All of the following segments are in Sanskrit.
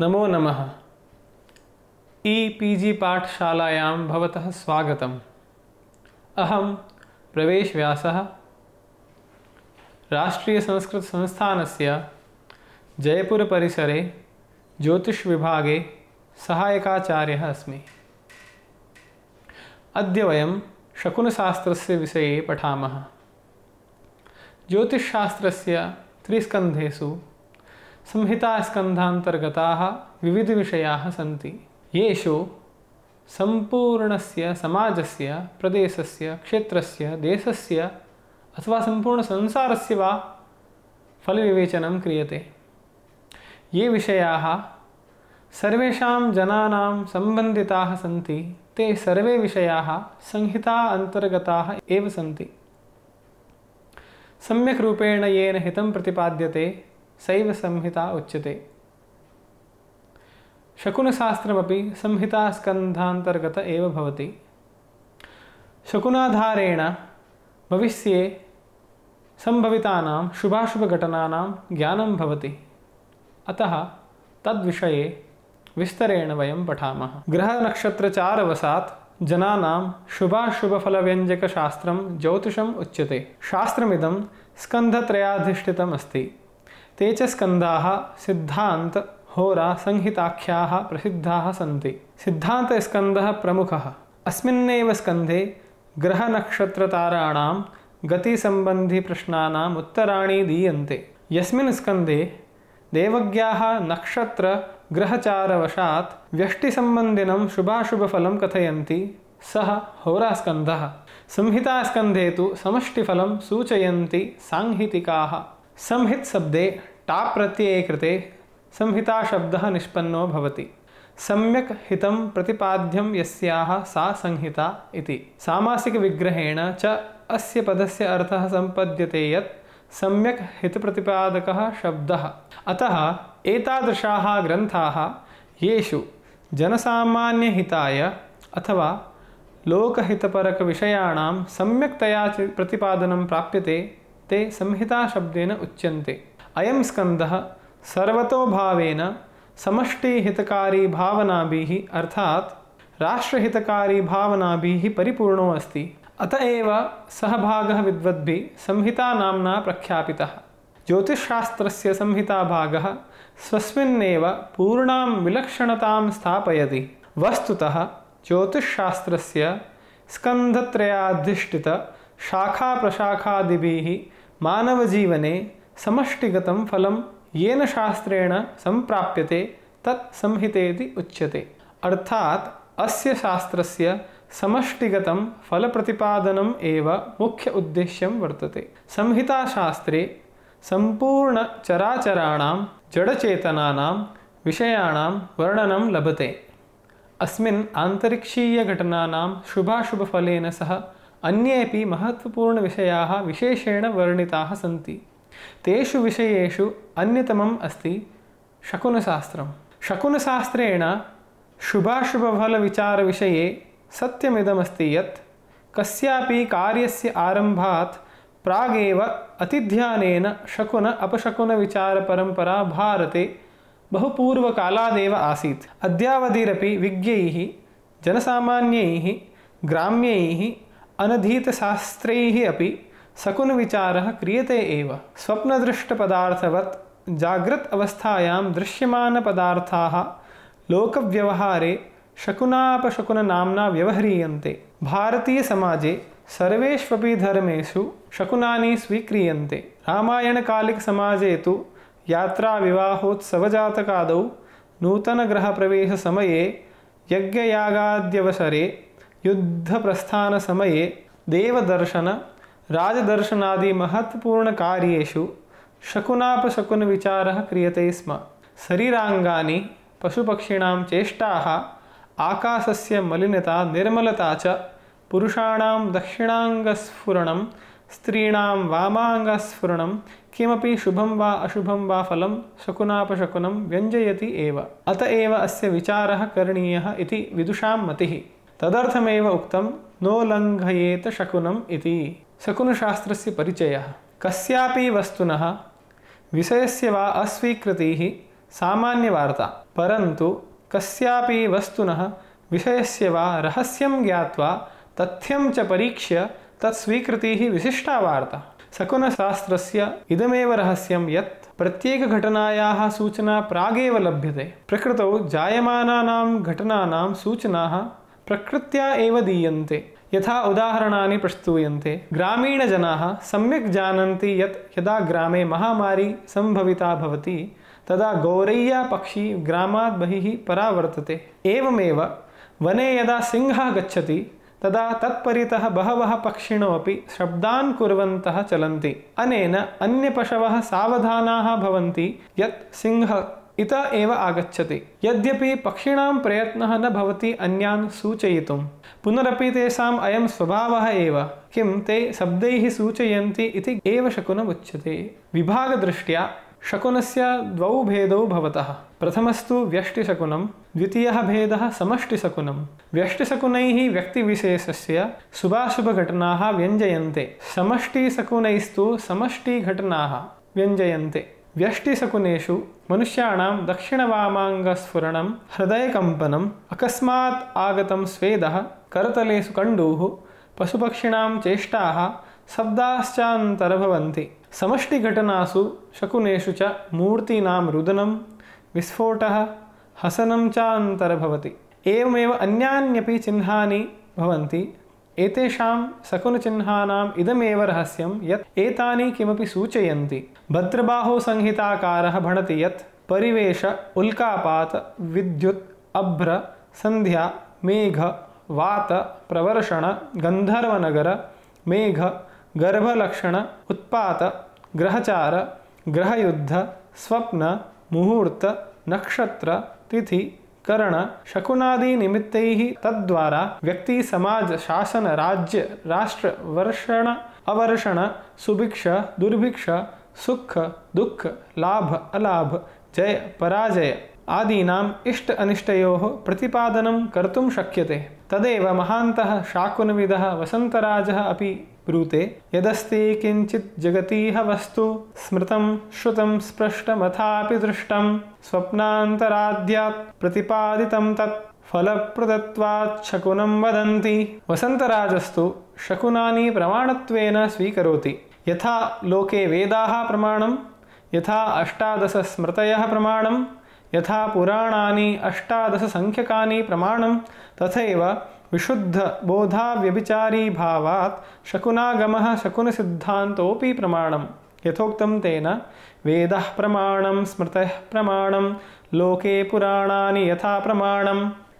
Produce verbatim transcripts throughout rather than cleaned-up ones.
नमो नमः। ई पी जी पाठशालायां भवतः स्वागतम्। अहं प्रवेशव्यासः राष्ट्रीयसंस्कृतसंस्थानस्य जयपुरपरिसरे ज्योतिषविभागे सहायकाचार्यः अस्मि। अद्य वयं शकुनशास्त्रस्य विषये पठामः। ज्योतिषशास्त्रस्य त्रिस्कन्धेषु संहितास्कन्धान्तर्गताः विविधविषयाः सन्ति, येषु सम्पूर्णस्य समाजस्य, प्रदेशस्य, क्षेत्रस्य, देशस्य अथवा सम्पूर्णसंसारस्य वा फलविवेचनं क्रियते। ये विषयाः सर्वेषां जनानां सम्बन्धिताः सन्ति, ते सर्वे विषयाः संहिता अन्तर्गताः एव सन्ति। सम्यक् रूपेण येन हितं प्रतिपाद्यते सैव संहिता उच्यते। शकुनशास्त्रमपि संहितास्कन्धान्तर्गत एव भवति। शकुनाधारेण भविष्ये सम्भवितानां शुभाशुभघटनानां ज्ञानं भवति। अतः तद्विषये विस्तरेण वयं पठामः। ग्रहनक्षत्रचारवशात् जनानां शुभाशुभफलव्यञ्जकशास्त्रं ज्योतिषम् उच्यते। शास्त्रमिदं स्कन्धत्रयाधिष्ठितम् अस्ति। ते च स्कन्धाः सिद्धान्त, होरा, संहिताख्याः प्रसिद्धाः सन्ति। सिद्धान्तस्कन्धः प्रमुखः। अस्मिन्नेव स्कन्धे ग्रहनक्षत्रताराणां गतिसम्बन्धिप्रश्नानाम् उत्तराणि दीयन्ते। यस्मिन् स्कन्धे देवज्ञाः नक्षत्रग्रहचारवशात् व्यष्टिसम्बन्धिनं शुभाशुभफलं कथयन्ति, सः होरास्कन्धः। संहितास्कन्धे तु समष्टिफलं सूचयन्ति सांहितिकाः। संहित शब्दे टाप् प्रत्यये कृते संहिता शब्दः निष्पन्नो भवति। सम्यक् हितं प्रतिपाद्यं यस्याः सा संहिता इति। सामासिकविग्रहेण च अस्य पदस्य अर्थः सम्पद्यते यत् सम्यक् हितप्रतिपादकः शब्दः। अतः एतादृशाः ग्रन्थाः येषु जनसामान्यहिताय अथवा लोकहितपरकविषयाणां सम्यक्तया प्रतिपादनं प्राप्यते, ते संहिताशब्देन उच्यन्ते। अयं स्कन्धः सर्वतोभावेन समष्टिहितकारी भावनाभिः अर्थात् राष्ट्रहितकारी भावनाभिः परिपूर्णो अस्ति। अत एव सः भागः विद्वद्भिः संहिता नाम्ना प्रख्यापितः। ज्योतिषशास्त्रस्य संहिताभागः स्वस्मिन्नेव पूर्णां विलक्षणतां स्थापयति। वस्तुतः ज्योतिषशास्त्रस्य स्कन्धत्रयाधिष्ठित शाखाप्रशाखादिभिः मानवजीवने समष्टिगतं फलं येन शास्त्रेण सम्प्राप्यते तत् संहितेति उच्यते। अर्थात् अस्य शास्त्रस्य समष्टिगतं फलप्रतिपादनम् एव मुख्य उद्देश्यं वर्तते। संहिताशास्त्रे सम्पूर्णचराचराणां जडचेतनानां विषयाणां वर्णनं लभते। अस्मिन् आन्तरिक्षीयघटनानां शुभाशुभफलेन सह अन्येपि महत्त्वपूर्णविषयाः विशेषेण वर्णिताः सन्ति। तेषु विषयेषु अन्यतमम् अस्ति शकुनशास्त्रम्। शकुनशास्त्रेण शुभाशुभफलविचारविषये सत्यमिदमस्ति यत् कस्यापि कार्यस्य आरम्भात् प्रागेव अतिध्यानेन शकुन अपशकुनविचारपरम्परा भारते बहुपूर्वकालादेव आसीत्। अद्यावधिरपि विज्ञैः, जनसामान्यैः, ग्राम्यैः, अनधीतशास्त्रैः अपि शकुनविचारः क्रियते एव। स्वप्नदृष्टपदार्थवत् जाग्रत् अवस्थायां दृश्यमानपदार्थाः लोकव्यवहारे शकुनापशकुननाम्ना व्यवह्रियन्ते। भारतीयसमाजे सर्वेष्वपि धर्मेषु शकुनानि स्वीक्रियन्ते। रामायणकालिकसमाजे तु यात्राविवाहोत्सवजातकादौ, नूतनगृहप्रवेशसमये, यज्ञयागाद्यवसरे, युद्धप्रस्थानसमये, देवदर्शन, राजदर्शनादि महत्त्वपूर्णकार्येषु शकुनापशकुनविचारः क्रियते स्म। शरीराङ्गानि, पशुपक्षिणां चेष्टाः, आकाशस्य मलिनता निर्मलता च, पुरुषाणां दक्षिणाङ्गस्फुरणं, स्त्रीणां वामाङ्गस्फुरणं, किमपि शुभं वा अशुभं वा फलं शकुनापशकुनं व्यञ्जयति एव। अत एव अस्य विचारः करणीयः इति विदुषां मतिः। तदर्थमेव उक्तं नोल्लङ्घयेत शकुनम् इति। शकुनशास्त्रस्य परिचयः। कस्यापि वस्तुनः विषयस्य वा अस्वीकृतिः सामान्यवार्ता। परन्तु कस्यापि वस्तुनः विषयस्य वा रहस्यं ज्ञात्वा तथ्यं च परीक्ष्य तत्स्वीकृतिः विशिष्टा वार्ता। शकुनशास्त्रस्य इदमेव रहस्यं यत् प्रत्येकघटनायाः सूचना प्रागेव लभ्यते। प्रकृतौ जायमानानां घटनानां सूचनाः प्रकृत्या एव दीयन्ते। यथा उदाहरणानि प्रस्तूयन्ते। ग्रामीणजनाः सम्यक् जानन्ति यत् यदा ग्रामे महामारी सम्भविता भवति तदा गौरय्या पक्षी ग्रामात् बहिः परावर्तते। एवमेव वने यदा सिंहः गच्छति तदा तत्परितः बहवः पक्षिणो अपि शब्दान् कुर्वन्तः चलन्ति। अनेन अन्यपशवः सावधानाः भवन्ति यत् सिंहः इतः एव आगच्छति। यद्यपि पक्षिणां प्रयत्नः न भवति अन्यान् सूचयितुं, पुनरपि तेषाम् अयं स्वभावः एव, किं ते शब्दैः सूचयन्ति इति एव शकुनम् उच्यते। विभागदृष्ट्या शकुनस्य द्वौ भेदौ भवतः। प्रथमस्तु व्यष्टिशकुनं, द्वितीयः भेदः समष्टिशकुनं। व्यष्टिशकुनैः व्यक्तिविशेषस्य शुभाशुभघटनाः व्यञ्जयन्ते, समष्टिशकुनैस्तु समष्टिघटनाः व्यञ्जयन्ते। व्यष्टिशकुनेषु मनुष्याणां दक्षिणवामाङ्गस्फुरणं, हृदयकम्पनम्, अकस्मात् आगतं स्वेदः, करतलेषु कण्डूः, पशुपक्षिणां चेष्टाः, शब्दाश्चान्तर्भवन्ति। समष्टिघटनासु शकुनेषु च मूर्तीनां रुदनं, विस्फोटः, हसनं च अन्तर्भवति। एवमेव अन्यान्यपि चिह्नानि भवन्ति। एतेषां शकुनचिह्नानाम् इदमेव रहस्यं यत् एतानि किमपि सूचयन्ति। भद्रबाहुसंहिताकारः भणति यत् परिवेश, उल्कापात, विद्युत्, अभ्र, सन्ध्या, मेघ, वात, प्रवर्षण, गन्धर्वनगर, मेघ, गर्भलक्षण, उत्पात, ग्रहचार, ग्रहयुद्ध, स्वप्न, मुहूर्त, नक्षत्र, तिथि, करण, शकुनादि निमित्तैः तद्वारा व्यक्ति, समाज, शासन, राज्य, राष्ट्र, वर्षण, अवर्षण, सुभिक्ष, दुर्भिक्ष, सुख, दुःख, लाभ, अलाभ, जय, पराजय आदीनाम् इष्ट अनिष्टयोः प्रतिपादनं कर्तुं शक्यते। तदेव महान्तः शाकुनविदः वसन्तराजः अपि ब्रूते। यदस्ति किञ्चित् जगतीह वस्तु स्मृतं श्रुतं स्पष्टमथापि दृष्टं स्वप्नान्तराद्यात् प्रतिपादितं तत् फलप्रदत्वात् शकुनं वदन्ति। वसन्तराजस्तु शकुनानि प्रमाणत्वेन स्वीकरोति। यथा लोके वेदाः प्रमाणं, यथा अष्टादश स्मृतयः प्रमाणं, यथा पुराणानि अष्टादशसङ्ख्यकानि प्रमाणं, तथैव विशुद्धबोधाव्यभिचारी भावात् शकुनागमः शकुनसिद्धान्तोऽपि प्रमाणं। यथोक्तं तेन वेदः प्रमाणं, स्मृतः प्रमाणं, लोके पुराणानि यथा प्रमाणं,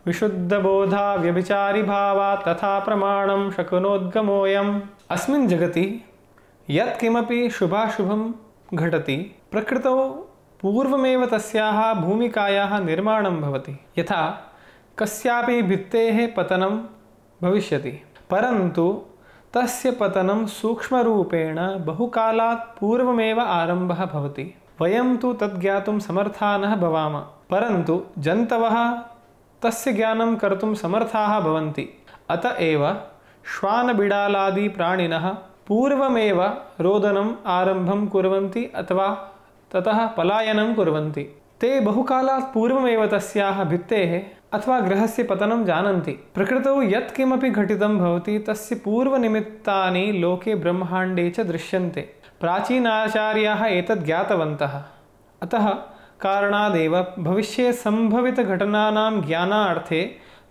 विशुद्धबोधाव्यभिचारी भावात् तथा प्रमाणं शकुनोद्गमोऽयम्। अस्मिन् जगति यत्किमपि शुभाशुभं घटति प्रकृतौ पूर्वमेव तस्याः भूमिकायाः निर्माणं भवति। यथा कस्यापि भित्तेः पतनं भविष्यति, परन्तु तस्य पतनं सूक्ष्मरूपेण बहुकालात् पूर्वमेव आरम्भः भवति। वयं तु तद् ज्ञातुं समर्थाः न भवाम, परन्तु जन्तवः तस्य ज्ञानं कर्तुं समर्थाः भवन्ति। अत एव श्वानबिडालादि प्राणिनः पूर्वमेव रोदनम् आरम्भं कुर्वन्ति अथवा ततः पलायनं कुर्वन्ति। ते बहुकालात् पूर्वमेव तस्याः भित्तेः अथवा गृहस्य पतनं जानन्ति। प्रकृतौ यत्किमपि घटितं भवति तस्य पूर्वनिमित्तानि लोके ब्रह्माण्डे च दृश्यन्ते। प्राचीनाचार्याः एतद् ज्ञातवन्तः। अतः कारणादेव भविष्ये सम्भवितघटनानां ज्ञानार्थे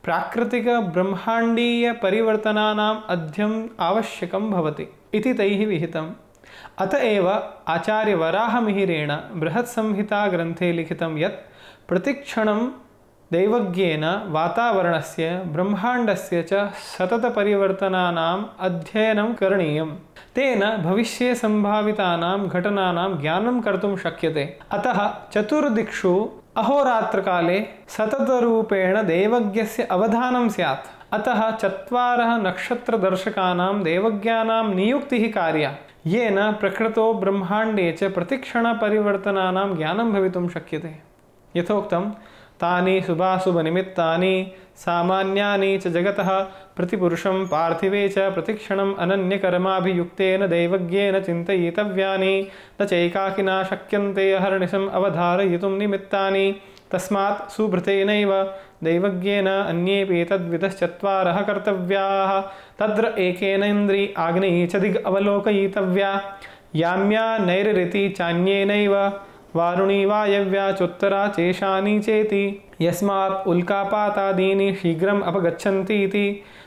प्राकृतिकब्रह्माण्डीयपरिवर्तनानाम् अध्ययनम् आवश्यकं भवति इति तैः विहितम्। अत एव आचार्यवराहमिहिरेण बृहत्संहिताग्रन्थे लिखितं यत् प्रतिक्षणं दैवज्ञेन वातावरणस्य ब्रह्माण्डस्य च सततपरिवर्तनानाम् अध्ययनं करणीयम्। तेन भविष्ये सम्भावितानां घटनानां ज्ञानं कर्तुं शक्यते। अतः चतुर्दिक्षु अहोरात्रकाले सततरूपेण दैवज्ञस्य अवधानं स्यात्। अतः चत्वारः नक्षत्रदर्शकानां दैवज्ञानां नियुक्तिः कार्या, येन प्रकृतो ब्रह्माण्डे च प्रतिक्षणपरिवर्तनानां ज्ञानं भवितुं शक्यते। यथोक्तं तानि शुभाशुभनिमित्तानि सामान्यानि च जगतः प्रतिपुरुषं पार्थिवे च प्रतिक्षणम् अनन्यकर्माभियुक्तेन दैवज्ञेन चिन्तयितव्यानि न चैकाकिना शक्यन्ते अहर्निशम् अवधारयितुं निमित्तानि तस्मात् सुभृतेनैव दैवज्ञेन अन्येऽपि तद्विदश्चत्वारः कर्तव्याः। तत्र एकेनेन्द्री आग्नेयी च दिग् अवलोकयितव्या। याम्या नैरृति चान्येनैव वारुणी वायव्या चोत्तरा चेशानी चेति। यस्मात् उल्कापातादीनि शीघ्रम् अपगच्छन्ति इति।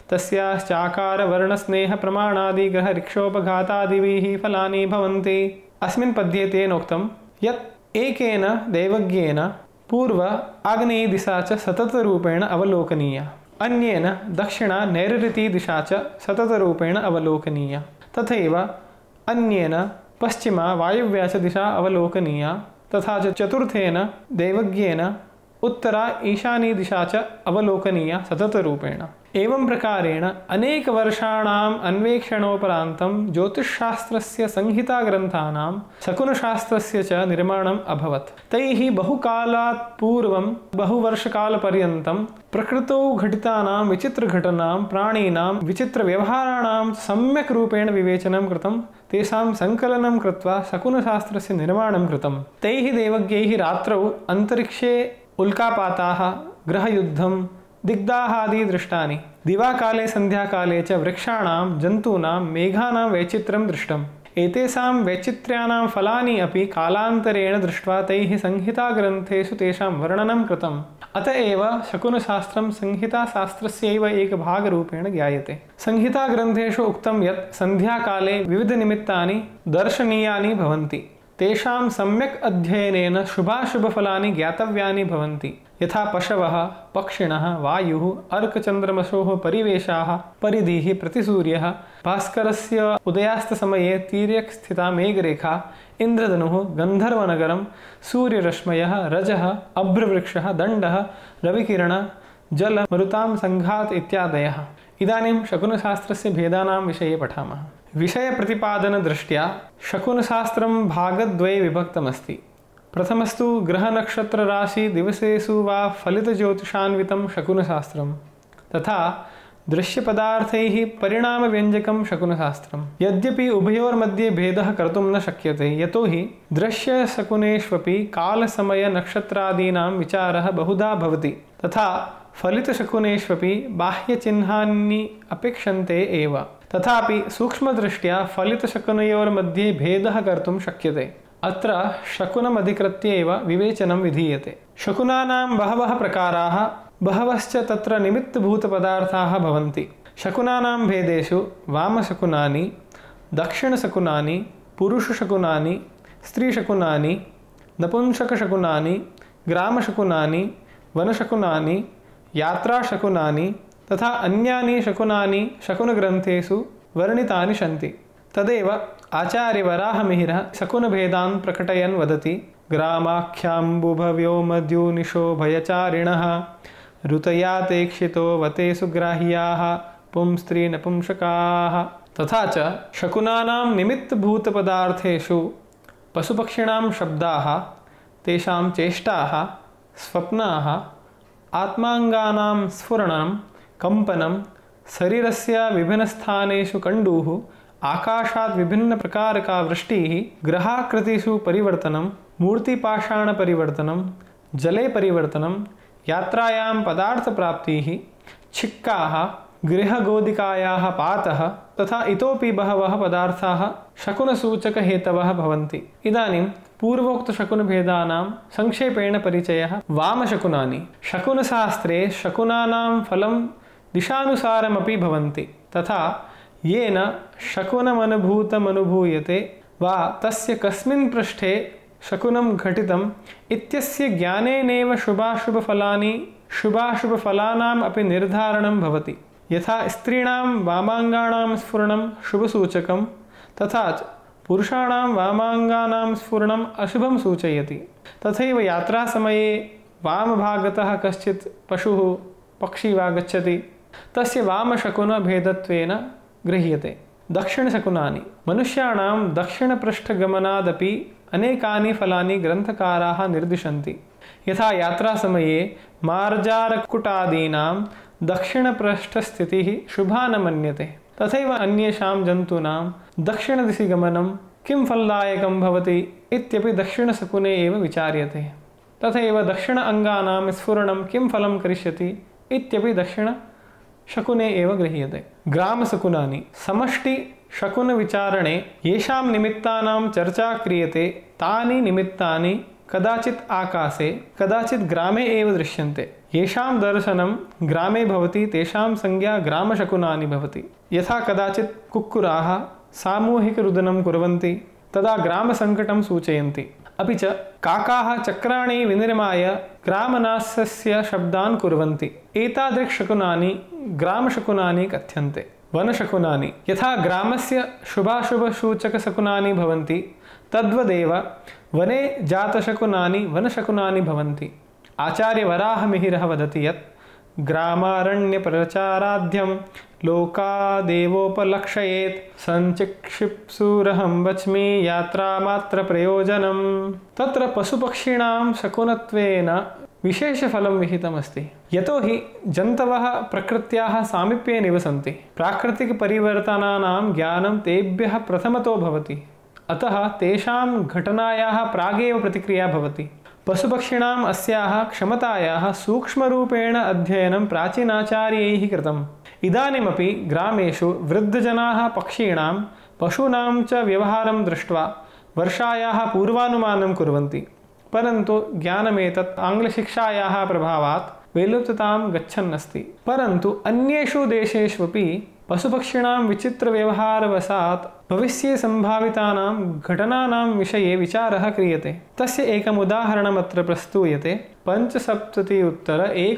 तस्याश्चाकारवर्णस्नेहप्रमाणादि ग्रहरिक्षोपघातादिभिः फलानि भवन्ति। अस्मिन् पद्ये तेनोक्तं यत् एकेन दैवज्ञेन पूर्व आग्नेयी दिशा च सततरूपेण अवलोकनीया, अन्येन दक्षिणा नैरृती दिशा च सततरूपेण अवलोकनीया, तथैव अन्येन पश्चिमा वायव्या च दिशा अवलोकनीया, तथा च चतुर्थेन दैवज्ञेन उत्तरा ईशानी दिशा च अवलोकनीया सततरूपेण। एवं प्रकारेण अनेकवर्षाणाम् अन्वेक्षणोपरान्तं ज्योतिषशास्त्रस्य संहिताग्रन्थानां शकुनशास्त्रस्य च निर्माणम् अभवत्। तैः बहुकालात् पूर्वं बहुवर्षकालपर्यन्तं प्रकृतौ घटितानां विचित्रघटनां प्राणिनां विचित्रव्यवहाराणां सम्यक् रूपेण विवेचनं कृतं, तेषां सङ्कलनं कृत्वा शकुनशास्त्रस्य निर्माणं कृतं। तैः देवज्ञैः रात्रौ अन्तरिक्षे उल्कापाताः, ग्रहयुद्धं, दिग्दाहादि दृष्टानि। दिवाकाले सन्ध्याकाले च वृक्षाणां, जन्तूनां, मेघानां वैचित्र्यं दृष्टम्। एतेषां वैचित्र्याणां फलानि अपि कालान्तरेण दृष्ट्वा तैः संहिताग्रन्थेषु तेषां वर्णनं कृतम्। अत एव शकुनशास्त्रं संहिताशास्त्रस्यैव एकभागरूपेण ज्ञायते। संहिताग्रन्थेषु उक्तं यत् सन्ध्याकाले विविधनिमित्तानि दर्शनीयानि भवन्ति। तेषां सम्यक् अध्ययनेन शुभाशुभफलानि ज्ञातव्यानि भवन्ति। यथा पशवः, पक्षिणः, वायुः, अर्कचन्द्रमसोः परिवेशाः, परिधिः, प्रतिसूर्यः, भास्करस्य उदयास्तसमये तिर्यक् स्थिता मेघरेखा, इन्द्रधनुः, गन्धर्वनगरं, सूर्यरश्मयः, रजः, अभ्रवृक्षः, दण्डः, रविकिरण, जल, मरुतां सङ्घात इत्यादयः। इदानीं शकुनशास्त्रस्य भेदानां विषये पठामः। विषयप्रतिपादनदृष्ट्या शकुनशास्त्रं भागद्वये विभक्तमस्ति। प्रथमस्तु ग्रहनक्षत्रराशि दिवसेषु वा फलितज्योतिषान्वितं शकुनशास्त्रं, तथा दृश्यपदार्थैः परिणामव्यञ्जकं शकुनशास्त्रं। यद्यपि उभयोर्मध्ये भेदः कर्तुं न शक्यते, यतोहि दृश्यशकुनेष्वपि कालसमयनक्षत्रादीनां विचारः बहुधा भवति, तथा फलितशकुनेष्वपि बाह्यचिह्नानि अपेक्षन्ते एव। तथापि सूक्ष्मदृष्ट्या फलितशकुनयोर्मध्ये भेदः कर्तुं शक्यते। अत्र शकुनमधिकृत्य एव विवेचनं विधीयते। शकुनानां बहवः प्रकाराः, बहवश्च तत्र निमित्तभूतपदार्थाः भवन्ति। शकुनानां भेदेषु वामशकुनानि, दक्षिणशकुनानि, पुरुषशकुनानि, स्त्रीशकुनानि, नपुंसकशकुनानि, ग्रामशकुनानि, वनशकुनानि, यात्राशकुनानि तथा अन्यानि शकुनानि शकुनग्रन्थेषु वर्णितानि सन्ति। तदेव आचार्यवराहमिहिरः शकुनभेदान् प्रकटयन् वदति। ग्रामाख्याम्बुभव्योमद्युनिशोभयचारिणः ऋतयातेक्षितो वतेषु ग्राह्याः पुंस्त्रीनपुंसकाः। तथा च शकुनानां निमित्तभूतपदार्थेषु पशुपक्षिणां शब्दाः, तेषां चेष्टाः, स्वप्नाः, आत्माङ्गानां स्फुरणं, कंपनं, शरीरस्य विभिन्नस्थानेषु कण्डूः, आकाशात् विभिन्नप्रकारका वृष्टिः, ग्रहाकृतिषु परिवर्तनं, मूर्तिपाषाणपरिवर्तनं, जले परिवर्तनं, यात्रायां पदार्थप्राप्तिः, छिक्काः, गृहगोदिकायाः पातः तथा इतोपि बहवः पदार्थाः शकुनसूचकहेतवः भवन्ति। इदानीं पूर्वोक्तशकुनभेदानां संक्षेपेण परिचयः। वामशकुनानि। शकुनशास्त्रे शकुनानां फलं दिशानुसारमपि भवन्ति, तथा येन शकुनमनुभूतमनुभूयते वा तस्य कस्मिन् पृष्ठे शकुनं घटितम् इत्यस्य ज्ञानेनैव शुभाशुभफलानि शुभाशुभफलानाम् अपि निर्धारणं भवति। यथा स्त्रीणां वामाङ्गानां स्फुरणं शुभसूचकं, तथा च पुरुषाणां वामाङ्गानां स्फुरणम् अशुभं सूचयति। तथैव यात्रासमये वामभागतः कश्चित् पशुः पक्षी वा गच्छति, तस्य वामशकुनभेदत्वेन गृह्यते। दक्षिणशकुनानि। मनुष्याणां दक्षिणपृष्ठगमनादपि अनेकानि फलानि ग्रन्थकाराः निर्दिशन्ति। यथा यात्रासमये मार्जारकुटादीनां दक्षिणपृष्ठस्थितिः शुभा न मन्यते, तथैव अन्येषां जन्तूनां दक्षिणदिशि गमनं किं फलदायकं भवति इत्यपि दक्षिणशकुने एव विचार्यते। तथैव दक्षिण अङ्गानां स्फुरणं किं फलं करिष्यति इत्यपि दक्षिणशकुने एव गृह्यते। ग्रामशकुनानि समष्टिशकुनविचारणे येषां निमित्तानां चर्चा क्रियते तानि निमित्तानि कदाचित् आकाशे कदाचित् ग्रामे एव दृश्यन्ते। येषां दर्शनं ग्रामे भवति तेषां संज्ञा ग्रामशकुनानि भवति। यथा कदाचित् कुक्कुराः सामूहिकरुदनं कुर्वन्ति तदा ग्रामसङ्कटं सूचयन्ति। अपि च काकाः चक्राणि विनिर्माय ग्रामनाशस्य शब्दान् कुर्वन्ति। एतादृशशकुनानि ग्रामशकुनानि कथ्यन्ते। वनशकुनानि यथा ग्रामस्य शुभाशुभसूचकशकुनानि भवन्ति तद्वदेव वने जातशकुनानि वनशकुनानि भवन्ति। आचार्यवराहमिहिरः वदति यत् ग्रामारण्यप्रचाराध्यं लोकादेवोपलक्षयेत् सञ्चिक्षिप्सुरहं वच्मि यात्रामात्रप्रयोजनं। तत्र पशुपक्षिणां शकुनत्वेन विशेषफलं विहितमस्ति। यतो हि जन्तवः प्रकृत्याः सामीप्ये निवसन्ति। प्राकृतिकपरिवर्तनानां ज्ञानं तेभ्यः प्रथमतो भवति। अतः तेषां घटनायाः प्रागेव प्रतिक्रिया भवति। पशुपक्षिणाम् अस्याः क्षमतायाः सूक्ष्मरूपेण अध्ययनं प्राचीनाचार्यैः कृतम्। इदानीमपि ग्रामेषु वृद्धजनाः पक्षीणां पशूनां च व्यवहारं दृष्ट्वा वर्षायाः पूर्वानुमानं कुर्वन्ति। परन्तु ज्ञानमेतत् आङ्ग्लशिक्षायाः प्रभावात् विलुप्ततां गच्छन्नस्ति। परन्तु अन्येषु देशेष्वपि पशुपक्षिणां विचित्रव्यवहारवशात् भविष्ये सम्भावितानां घटनानां विषये विचारः क्रियते। तस्य एकम् उदाहरणमत्र प्रस्तूयते। पञ्चसप्तति उत्तर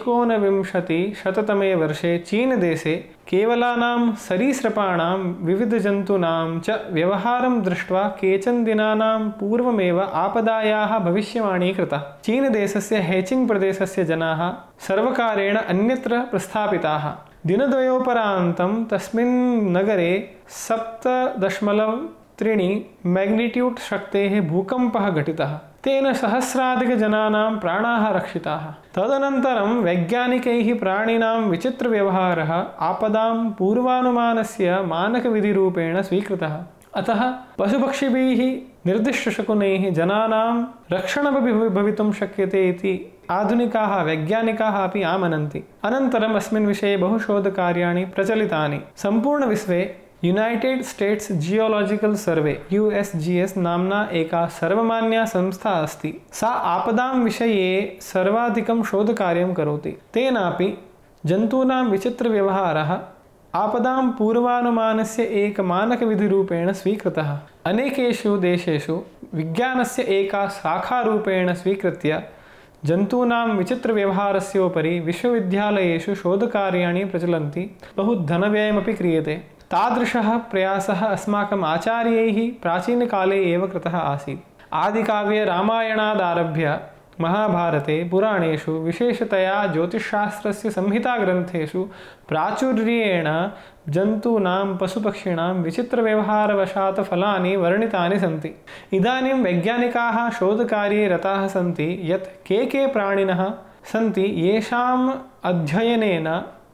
एकोनविंशतिशततमे वर्षे चीनदेशे केवलानां सरीसृपाणां विविधजन्तूनां च व्यवहारं दृष्ट्वा केचन दिनानां पूर्वमेव आपदायाः भविष्यवाणी कृता। चीनदेशस्य हेचिङ्ग् प्रदेशस्य जनाः सर्वकारेण अन्यत्र प्रस्थापिताः। दिनद्वयोपरान्तं तस्मिन् नगरे सप्त दशमलव त्रीणि मैग्निट्यूड् शक्तेः भूकम्पः घटितः। तेन सहस्राधिकजनानां प्राणाः रक्षिताः। तदनन्तरं वैज्ञानिकैः प्राणिनां विचित्रव्यवहारः आपदां पूर्वानुमानस्य मानकविधिरूपेण स्वीकृतः। अतः पशुपक्षिभिः निर्दिष्टशकुनैः जनानां रक्षणमपि भवितुं शक्यते इति आधुनिकाः वैज्ञानिकाः अपि आमनन्ति। अनन्तरम् अस्मिन् विषये बहुशोधकार्याणि प्रचलितानि। सम्पूर्णविश्वे United States Geological Survey U S G S नाम्ना एका सर्वमान्या संस्था अस्ति। सा आपदां विषये सर्वाधिकं शोधकार्यं करोति। तेनापि जन्तूनां विचित्रव्यवहारः आपदां पूर्वानुमानस्य एकमानकविधिरूपेण स्वीकृतः। अनेकेषु देशेषु विज्ञानस्य एका शाखारूपेण स्वीकृत्य जन्तूनां विचित्रव्यवहारस्योपरि विश्वविद्यालयेषु शोधकार्याणि प्रचलन्ति। बहु धनव्ययमपि क्रियते। तादृशः प्रयासः अस्माकम् आचार्यैः प्राचीनकाले एव कृतः आसीत्। आदिकाव्ये रामायणादारभ्य महाभारते पुराणेषु विशेषतया ज्योतिषशास्त्रस्य संहिताग्रन्थेषु प्राचुर्येण जन्तूनां पशुपक्षिणां विचित्रव्यवहारवशात् फलानि वर्णितानि सन्ति। इदानीं वैज्ञानिकाः शोधकार्ये रताः सन्ति यत् के के प्राणिनः सन्ति येषाम् अध्ययनेन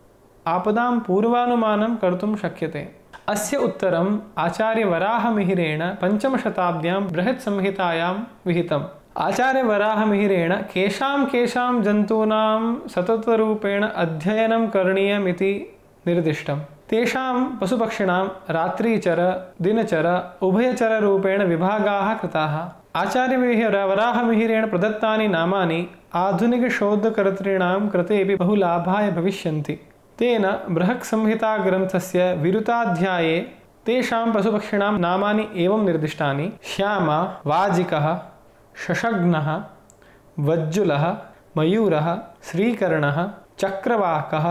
आपदां पूर्वानुमानं कर्तुं शक्यते। अस्य उत्तरम् आचार्यवराहमिहिरेण पञ्चमशताब्द्यां बृहत्संहितायां विहितम्। आचार्यवराहमिहिरेण केषां केषां जन्तूनां सततरूपेण अध्ययनं करणीयमिति निर्दिष्टम्। तेषां पशुपक्षिणां रात्रिचर दिनचर उभयचररूपेण विभागाः कृताः। आचार्यवराहमिहिरेण प्रदत्तानि नामानि आधुनिकशोधकर्तॄणां कृतेपि बहु लाभाय भविष्यन्ति। तेन बृहत्संहिताग्रन्थस्य विरुताध्याये तेषां पशुपक्षिणां नामानि एवं निर्दिष्टानि। श्यामा, वाजिकः, शशग्नः, वज्जुलः, मयूरः, श्रीकर्णः, चक्रवाकः,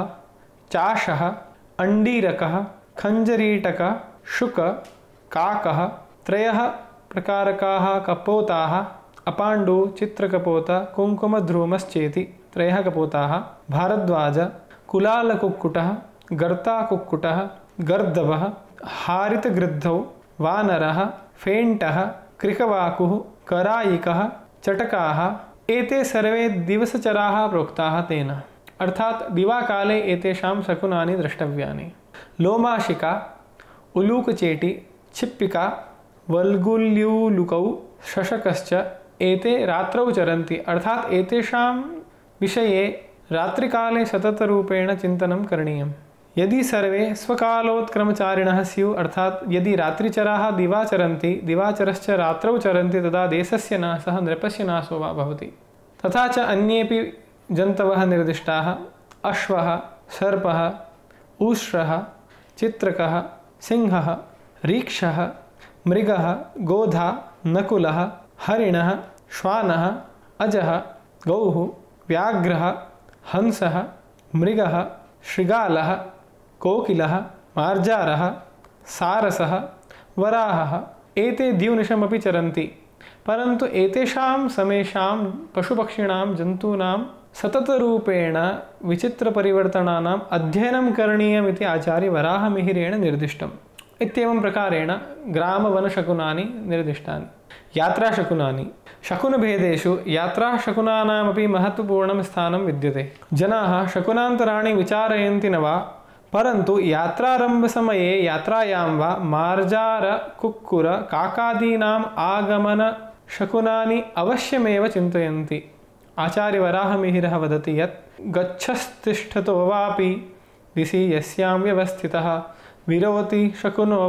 चाषः, अण्डीरकः, खञ्जरीटकः, शुक, काकः, त्रयः प्रकारकाः कपोताः, अपाण्डु, चित्रकपोत, कुङ्कुमध्रुवमश्चेति त्रयः कपोताः, भारद्वाज, कुलालकुक्कुटः, गर्ताकुक्कुटः, गर्दभः, हारितगृद्धौ, वानरः, फेण्टः, कृकवाकुः, करायिकः, चटकाः एते सर्वे दिवसचराः प्रोक्ताः तेन। अर्थात दिवाकाले एतेषां शकुनानि द्रष्टव्यानि। लोमाशिका, उलूकचेटी, छिप्पिका, वल्गुल्यूलुकौ, शशकश्च एते रात्रौ चरन्ति अर्थात एतेषां विषये रात्रिकाले सततरूपेण चिन्तनं करणीयम्। यदि सर्वे स्वकालोत्क्रमचारिणः स्युः अर्थात यदि रात्रिचराः दिवाचरन्ति दिवाचरश्च रात्रौ चरन्ति तदा देशस्य नाशः नृपस्य नाशो वा भवति। तथा च अन्येऽपि जन्तवः निर्दिष्टाः अश्वः सर्पः ऊष्ट्रः चित्रकः सिंहः रीक्षः मृगः गोधा नकुलः हरिणः श्वानः अजः गौः व्याघ्रः हंसः मृगः शृगालः कोकिलः मार्जारः सारसः वराहः एते द्युनिशमपि चरन्ति। परन्तु एतेषां समेषां पशुपक्षिणां जन्तूनां सततरूपेण विचित्रपरिवर्तनानाम् अध्ययनं करणीयमिति आचार्यवराहमिहिरेण निर्दिष्टम्। इत्येवं प्रकारेण ग्रामवनशकुनानि निर्दिष्टानि। यात्राशकुनानि शकुनभेदेषु यात्राशकुनानामपि महत्त्वपूर्णं स्थानं विद्यते। जनाः शकुनान्तराणि विचारयन्ति न वा परन्तु यात्रारम्भसमये यात्रायां वा मार्जार कुक्कुर काकादीनाम् आगमनशकुनानि अवश्यमेव चिन्तयन्ति। आचार्यवराहमिहिरः वदति यत् गच्छस्तिष्ठतो वापि दिशि यस्यां व्यवस्थितः विरोति शकुनो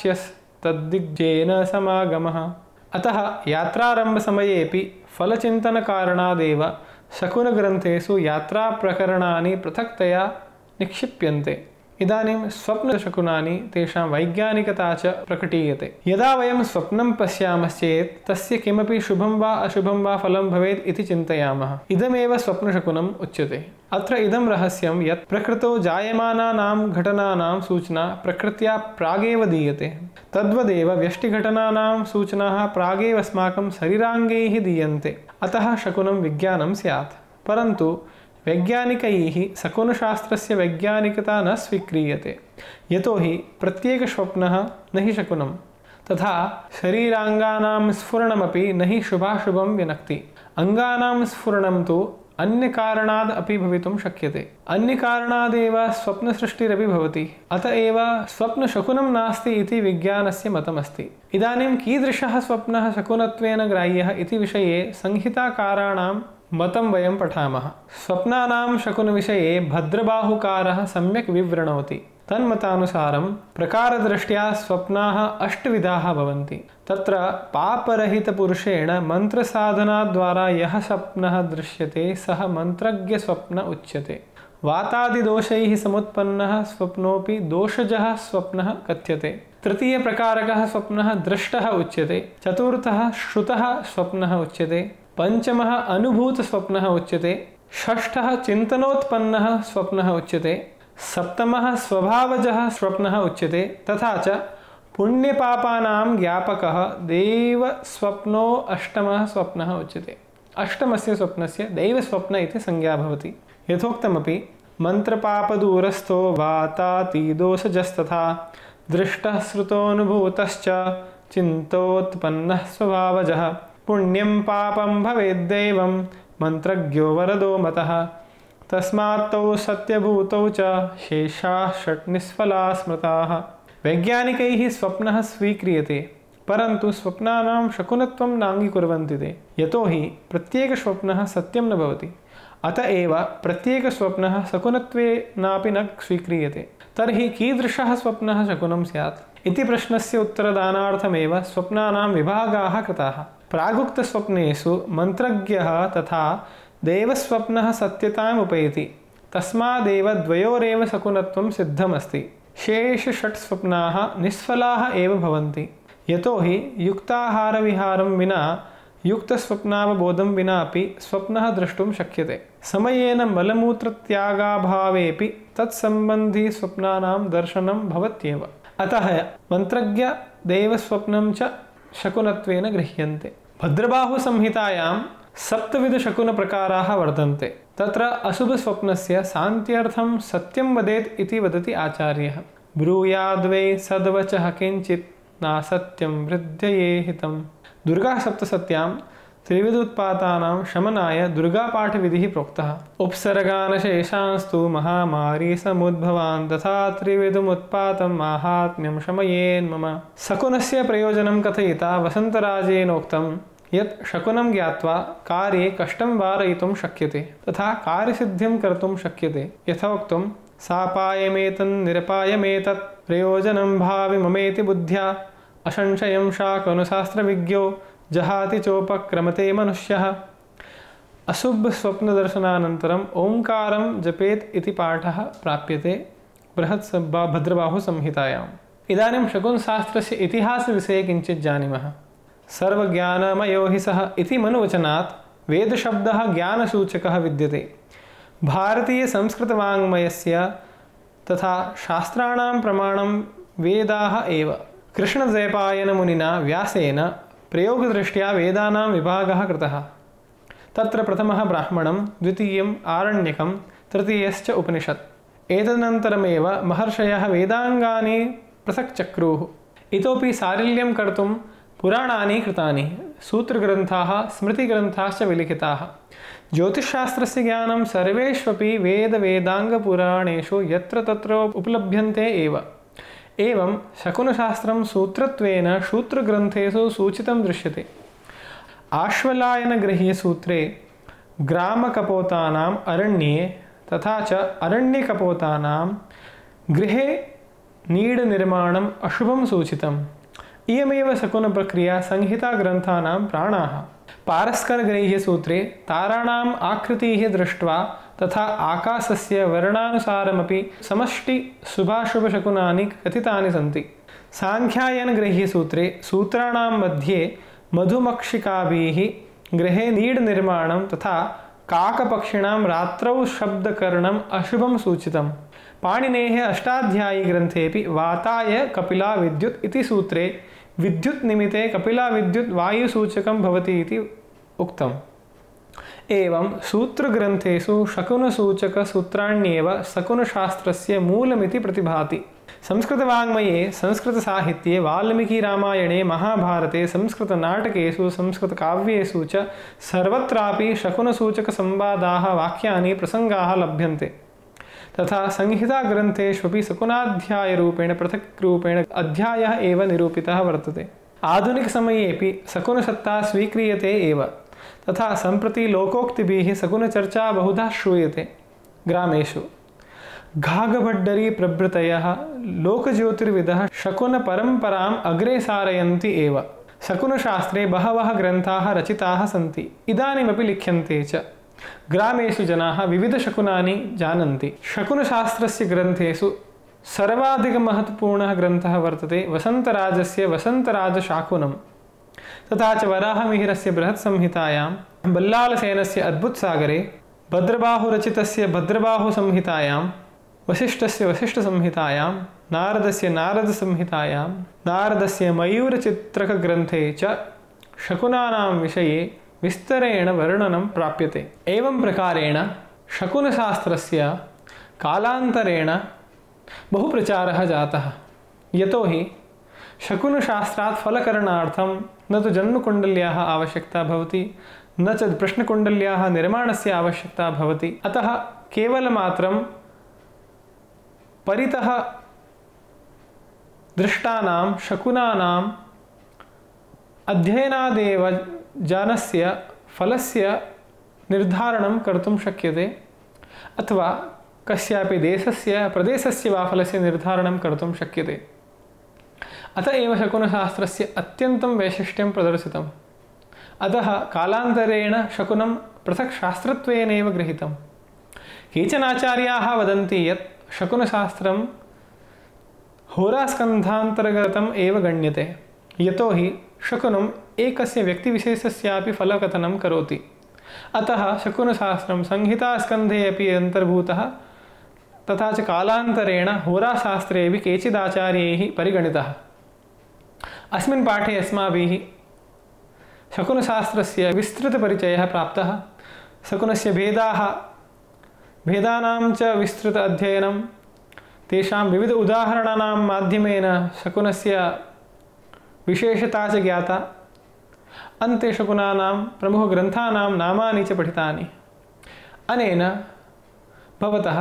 वाच्यस्तद्दिग्जेन समागमः। अतः यात्रारम्भसमयेऽपि फलचिन्तनकारणादेव शकुनग्रन्थेषु यात्राप्रकरणानि पृथक्तया निक्षिप्यन्ते। इदानीं स्वप्नशकुनानि तेषां वैज्ञानिकता च प्रकटीयते। यदा वयं स्वप्नं पश्यामश्चेत् तस्य किमपि शुभं वा अशुभं वा फलं भवेत् इति चिन्तयामः। इदमेव स्वप्नशकुनम् उच्यते। अत्र इदं रहस्यं यत् प्रकृतौ जायमानानां घटनानां सूचना प्रकृत्या प्रागेव दीयते। तद्वदेव व्यष्टिघटनानां सूचनाः प्रागेव अस्माकं शरीराङ्गैः दीयन्ते। अतः शकुनं विज्ञानं स्यात्। परन्तु वैज्ञानिकैः शकुनशास्त्रस्य वैज्ञानिकता न स्वीक्रियते। यतो हि प्रत्येकस्वप्नः न हि शकुनं तथा शरीराङ्गानां स्फुरणमपि न हि शुभाशुभं व्यनक्ति। अङ्गानां स्फुरणं तु अन्यकारणाद् अपि भवितुं शक्यते। अन्यकारणादेव स्वप्नसृष्टिरपि भवति। अत एव स्वप्नशकुनं नास्ति इति विज्ञानस्य मतमस्ति। इदानीं कीदृशः स्वप्नः शकुनत्वेन ग्राह्यः इति विषये संहिताकाराणां मतं वयं पठामः। स्वप्नानां शकुनविषये भद्रबाहुकारः सम्यक् विवृणोति। तन्मतानुसारं प्रकारदृष्ट्या स्वप्नाः अष्टविधाः भवन्ति। तत्र पापरहितपुरुषेण मन्त्रसाधनाद्वारा यः स्वप्नः दृश्यते सः मन्त्रज्ञस्वप्न उच्यते। वातादिदोषैः समुत्पन्नः स्वप्नोऽपि दोषजः स्वप्नः कथ्यते। तृतीयप्रकारकः स्वप्नः दृष्टः उच्यते। चतुर्थः श्रुतः स्वप्नः उच्यते। पंचमः अनुभूतस्वप्नः उच्यते। षष्ठः चिन्तनोत्पन्नः स्वप्नः उच्यते। सप्तमः स्वभावजः स्वप्नः उच्यते। तथा च पुण्यपापानां ज्ञापकः देवस्वप्नो अष्टमः स्वप्नः उच्यते। अष्टमस्य स्वप्नस्य दैवस्वप्न इति संज्ञा भवति। यथोक्तमपि मन्त्रपापदूरस्थो वातातिदोषजस्तथा दृष्टः श्रुतोऽनुभूतश्च चिन्तोत्पन्नः स्वभावजः पुण्यं पापं भवेद्दैवं मन्त्रज्ञो वरदो मतः तस्मात्तौ सत्यभूतौ च शेषाः षट् निष्फलाः स्मृताः। वैज्ञानिकैः स्वप्नः स्वीक्रियते परन्तु स्वप्नानां शकुनत्वं नाङ्गीकुर्वन्ति ते। यतो हि प्रत्येकस्वप्नः सत्यं न भवति। अत एव प्रत्येकस्वप्नः शकुनत्वेनापि न स्वीक्रियते। तर्हि कीदृशः स्वप्नः शकुनं स्यात् इति प्रश्नस्य उत्तरदानार्थमेव स्वप्नानां विभागाः कृताः। प्रागुक्तस्वप्नेषु मन्त्रज्ञः तथा देवस्वप्नः सत्यताम् उपैति। तस्मादेव द्वयोरेव शकुनत्वं सिद्धमस्ति। शेष षट् स्वप्नाः निष्फलाः एव भवन्ति। यतो हि युक्ताहारविहारं विना युक्तस्वप्नावबोधं विनापि स्वप्नः द्रष्टुं शक्यते। समयेन मलमूत्रत्यागाभावेऽपि तत्सम्बन्धी स्वप्नानां दर्शनं भवत्येव। अतः मन्त्रज्ञ देवस्वप्नं च शकुनत्वेन गृह्यन्ते। भद्रबाहुसंहितायां सप्तविधशकुनप्रकाराः वर्तन्ते। तत्र अशुभस्वप्नस्य शान्त्यर्थं सत्यं वदेत् इति वदति आचार्यः। ब्रूयाद्वै सद्वचः किञ्चित् नासत्यं वृद्धये हितं। दुर्गासप्तशत्यां त्रिविधोत्पातानां शमनाय दुर्गापाठविधिः प्रोक्तः। उपसर्गानशेषांस्तु महामारी समुद्भवान् तथा त्रिविधमुत्पातं माहात्म्यं शमयेन्मम। शकुनस्य प्रयोजनं कथयिता वसन्तराजेनोक्तं यत् शकुनं ज्ञात्वा कार्ये कष्टं वारयितुं शक्यते तथा कार्यसिद्धिं कर्तुं शक्यते। यथोक्तं सापायमेतन्निरपायमेतत् प्रयोजनं भावि ममेति बुद्ध्या असंशयं शाकुनशास्त्रविज्ञो जहाति चोपक्रमते मनुष्यः। अशुभ स्वप्न दर्शनानन्तरम् ओंकारं जपेत् इति पाठः प्राप्यते बृहत् भद्रबाहु संहितायाम्। इदानीं शकुनशास्त्रस्य इतिहासविषये किञ्चित् जानीमः। सर्वज्ञानमयो हि सः इति मनुवचनात् वेदशब्दः ज्ञानसूचकः विद्यते। भारतीयसंस्कृतवाङ्मयस्य तथा शास्त्राणां प्रमाणं वेदाः एव। कृष्णद्वैपायनमुनिना व्यासेन प्रयोगदृष्ट्या वेदानां विभागः कृतः। तत्र प्रथमः ब्राह्मणं, द्वितीयम् आरण्यकं, तृतीयश्च उपनिषत्। एतदनन्तरमेव महर्षयः वेदाङ्गानि पृथक् चक्रुः। इतोपि सारिल्यं कर्तुं पुराणानि कृतानि, सूत्रग्रन्थाः स्मृतिग्रन्थाश्च विलिखिताः। ज्योतिषशास्त्रस्य ज्ञानं सर्वेष्वपि वेदवेदाङ्गपुराणेषु यत्र तत्र उपलभ्यन्ते एव। एवं शकुनशास्त्रं सूत्रत्वेन सूत्रग्रन्थेषु सूचितं दृश्यते। आश्वलायनगृह्यसूत्रे ग्रामकपोतानाम् अरण्ये तथा च अरण्यकपोतानां गृहे नीडनिर्माणम् अशुभं सूचितम्। इयमेव शकुनप्रक्रिया संहिताग्रन्थानां प्राणाः। पारस्करगृह्यसूत्रे ताराणाम् आकृतिः दृष्ट्वा तथा आकाशस्य वर्णानुसारमपि समष्टि शुभाशुभशकुनानि कथितानि सन्ति। सांख्यायनगृह्यसूत्रे सूत्राणां मध्ये मधुमक्षिकाभिः गृहे नीडनिर्माणं तथा काकपक्षिणां रात्रौ शब्दकरणम् अशुभं सूचितम्। पाणिनेः अष्टाध्यायीग्रन्थेऽपि वाताय कपिला विद्युत् इति सूत्रे विद्युत् निमित्ते कपिला विद्युत् वायुसूचकं भवति इति उक्तम्। एवं सूत्रग्रन्थेषु शकुनसूचकसूत्राण्येव शकुनशास्त्रस्य मूलमिति प्रतिभाति। संस्कृतवाङ्मये, संस्कृतसाहित्ये, वाल्मीकिरामायणे, महाभारते, संस्कृतनाटकेषु, संस्कृतकाव्येषु च सर्वत्रापि शकुनसूचकसंवादाः, वाक्यानि, प्रसङ्गाः लभ्यन्ते। तथा संहिताग्रन्थेष्वपि शकुनाध्यायरूपेण पृथक् रूपेण अध्यायः एव निरूपितः वर्तते। आधुनिकसमयेऽपि शकुनसत्ता स्वीक्रियते एव। तथा सम्प्रति लोकोक्तिभिः शकुनचर्चा बहुधा श्रूयते ग्रामेषु। घाघभट्टरी प्रभृतयः लोकज्योतिर्विदः शकुनपरम्पराम् अग्रे सारयन्ति एव। शकुनशास्त्रे बहवः ग्रन्थाः रचिताः सन्ति, इदानीमपि लिख्यन्ते च। ग्रामेषु जनाः विविधशकुनानि जानन्ति। शकुनशास्त्रस्य ग्रन्थेषु सर्वाधिकमहत्वपूर्णः ग्रन्थः वर्तते वसन्तराजस्य वसन्तराजशाकुनम्। तथा च वराहमिहिरस्य बृहत्संहितायां, बल्लालसेनस्य अद्भुतसागरे, भद्रबाहुरचितस्य भद्रबाहुसंहितायां, वसिष्ठस्य वसिष्ठसंहितायां, नारदस्य नारदसंहितायां, नारदस्य मयूरचित्रकग्रन्थे च शकुनानां विषये विस्तरेण वर्णनं प्राप्यते। एवं प्रकारेण शकुनशास्त्रस्य कालान्तरेण बहुप्रचारः जातः। यतो हि शकुनशास्त्रात् फलकरणार्थं न तु जन्मकुण्डल्याः आवश्यकता भवति, न च प्रश्नकुण्डल्याः निर्माणस्य आवश्यकता भवति। अतः केवलमात्रं परितः दृष्टानां शकुनानाम् अध्ययनादेव जानस्य फलस्य निर्धारणं कर्तुं शक्यते, अथवा कस्यापि देशस्य प्रदेशस्य वा फलस्य निर्धारणं कर्तुं शक्यते। अतः एव शकुनशास्त्रस्य अत्यन्तं वैशिष्ट्यं प्रदर्शितम्। अतः कालान्तरेण शकुनं पृथक् शास्त्रत्वेनैव गृहीतम्। केचन आचार्याः वदन्ति यत् शकुनशास्त्रं होरास्कन्धान्तर्गतम् एव गण्यते, यतो हि शकुनम् एकस्य व्यक्तिविशेषस्यापि फलकथनं करोति। अतः शकुनशास्त्रं संहितास्कन्धे अपि अन्तर्भूतः, तथा च कालान्तरेण होराशास्त्रे अपि केचिदाचार्यैः परिगणितः। अस्मिन् पाठे अस्माभिः शकुनशास्त्रस्य विस्तृतपरिचयः प्राप्तः। शकुनस्य भेदाः, भेदानां च विस्तृत अध्ययनं, तेषां विविध उदाहरणानां माध्यमेन शकुनस्य विशेषता च ज्ञाता। अन्ते शकुनानां प्रमुखग्रन्थानां नामानि च पठितानि। अनेन भवतः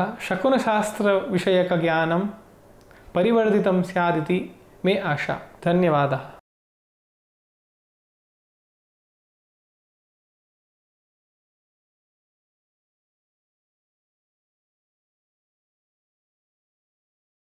शकुनशास्त्रविषयकज्ञानं परिवर्धितं स्यादिति मे आशा। धन्यवादः।